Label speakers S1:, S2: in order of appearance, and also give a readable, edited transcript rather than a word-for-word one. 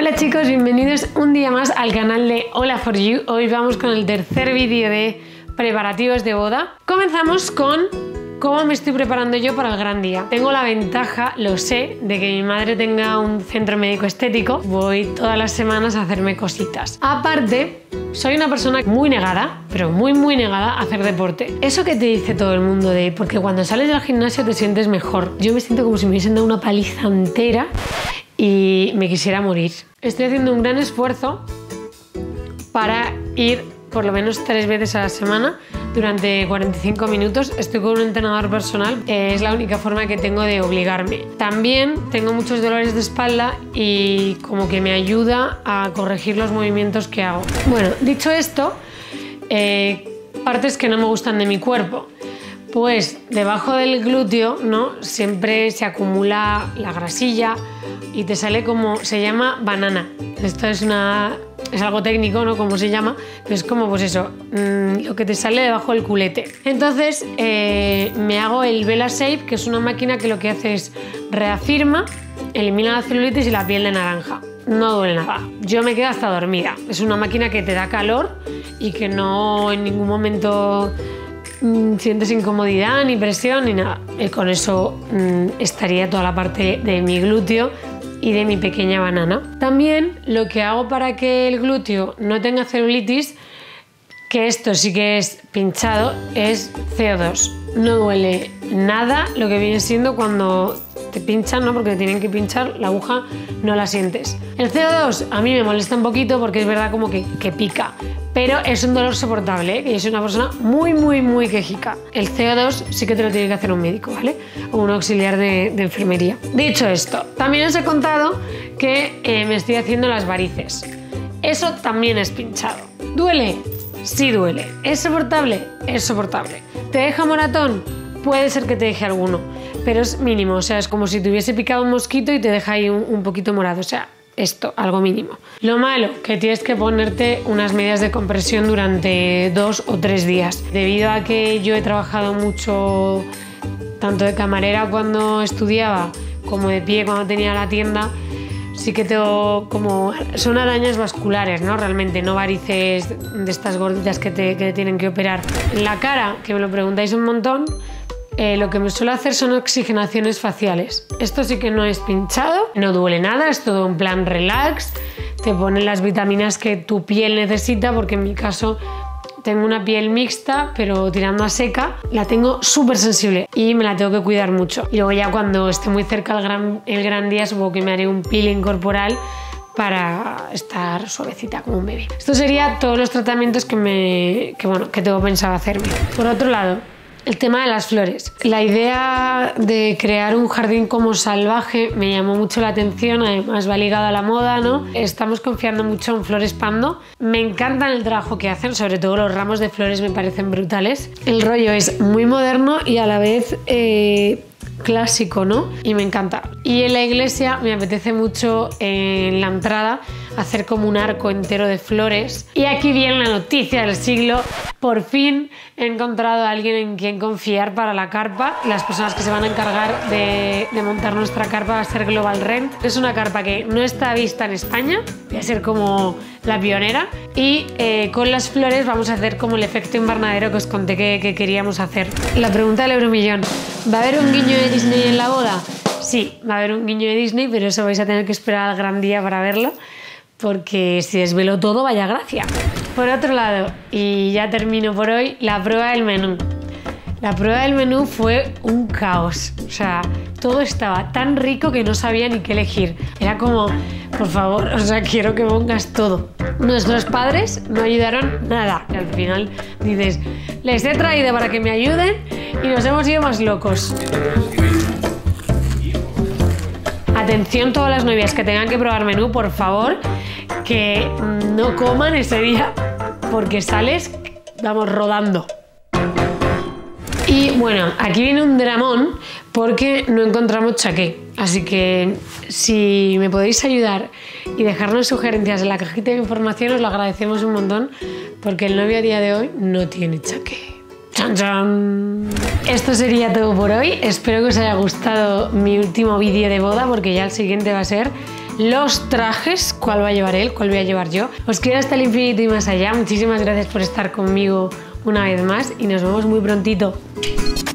S1: Hola chicos, bienvenidos un día más al canal de Hola for You. Hoy vamos con el tercer vídeo de preparativos de boda. Comenzamos con cómo me estoy preparando yo para el gran día. Tengo la ventaja, lo sé, de que mi madre tenga un centro médico estético. Voy todas las semanas a hacerme cositas. Aparte, soy una persona muy negada, pero muy negada a hacer deporte. Eso que te dice todo el mundo de porque cuando sales del gimnasio te sientes mejor. Yo me siento como si me hubiesen dado una paliza entera y me quisiera morir. Estoy haciendo un gran esfuerzo para ir por lo menos 3 veces a la semana durante 45 minutos. Estoy con un entrenador personal, es la única forma que tengo de obligarme. También tengo muchos dolores de espalda y como que me ayuda a corregir los movimientos que hago. Bueno, dicho esto, partes que no me gustan de mi cuerpo. Pues debajo del glúteo, ¿no? Siempre se acumula la grasilla y te sale como, se llama banana. Esto es algo técnico, ¿no? Como se llama, pero es como pues eso, lo que te sale debajo del culete. Entonces me hago el Vela Shape, que es una máquina que lo que hace es reafirma, elimina la celulitis y la piel de naranja. No duele nada. Yo me quedo hasta dormida. Es una máquina que te da calor y que no en ningún momento sientes incomodidad, ni presión, ni nada. Y con eso estaría toda la parte de mi glúteo y de mi pequeña banana. También lo que hago para que el glúteo no tenga celulitis, que esto sí que es pinchado, es CO2. No duele nada lo que viene siendo cuando te pinchan, ¿no? Porque te tienen que pinchar, la aguja no la sientes. El CO2 a mí me molesta un poquito porque es verdad como que pica, pero es un dolor soportable, ¿eh? Que yo soy una persona muy quejica. El CO2 sí que te lo tiene que hacer un médico, ¿vale? O un auxiliar de enfermería. Dicho esto, también os he contado que me estoy haciendo las varices. Eso también es pinchado. ¿Duele? Sí duele. ¿Es soportable? Es soportable. ¿Te deja moratón? Puede ser que te deje alguno, pero es mínimo, o sea, es como si te hubiese picado un mosquito y te deja ahí un poquito morado, o sea, esto, algo mínimo. Lo malo, que tienes que ponerte unas medias de compresión durante 2 o 3 días. Debido a que yo he trabajado mucho, tanto de camarera cuando estudiaba, como de pie cuando tenía la tienda, sí que tengo como... son arañas vasculares, ¿no? Realmente, no varices de estas gorditas que te tienen que operar. En la cara, que me lo preguntáis un montón, lo que me suelo hacer son oxigenaciones faciales. Esto sí que no es pinchado, no duele nada, es todo en plan relax. Te ponen las vitaminas que tu piel necesita, porque en mi caso tengo una piel mixta, pero tirando a seca. La tengo súper sensible y me la tengo que cuidar mucho. Y luego ya cuando esté muy cerca el gran día, supongo que me haré un peeling corporal para estar suavecita como un bebé. Esto sería todos los tratamientos que tengo pensado hacerme. Por otro lado, el tema de las flores. La idea de crear un jardín como salvaje me llamó mucho la atención, además va ligado a la moda, ¿no? Estamos confiando mucho en Flores Pando. Me encantan el trabajo que hacen, sobre todo los ramos de flores me parecen brutales. El rollo es muy moderno y a la vez clásico, ¿no? Y me encanta. Y en la iglesia me apetece mucho en la entrada hacer como un arco entero de flores. Y aquí viene la noticia del siglo. Por fin he encontrado a alguien en quien confiar para la carpa. Las personas que se van a encargar de montar nuestra carpa va a ser Global Rent. Es una carpa que no está vista en España. Voy a ser como la pionera. Y con las flores vamos a hacer como el efecto invernadero que os conté que queríamos hacer. La pregunta del euromillón. ¿Va a haber un guiño de Disney en la boda? Sí, va a haber un guiño de Disney, pero eso vais a tener que esperar al gran día para verlo, porque si desvelo todo, vaya gracia. Por otro lado, y ya termino por hoy, la prueba del menú. La prueba del menú fue un caos. O sea, todo estaba tan rico que no sabía ni qué elegir. Era como, por favor, o sea, quiero que pongas todo. Nuestros padres no ayudaron nada. Y al final dices, les he traído para que me ayuden y nos hemos ido más locos. Atención todas las novias que tengan que probar menú, por favor, que no coman ese día porque sales, vamos, rodando. Y bueno, aquí viene un dramón porque no encontramos chaqué. Así que si me podéis ayudar y dejarnos sugerencias en la cajita de información, os lo agradecemos un montón, porque el novio a día de hoy no tiene chaqué. ¡Chan, chan! Esto sería todo por hoy. Espero que os haya gustado mi último vídeo de boda, porque ya el siguiente va a ser los trajes, cuál va a llevar él, cuál voy a llevar yo. Os quiero hasta el infinito y más allá. Muchísimas gracias por estar conmigo una vez más y nos vemos muy prontito.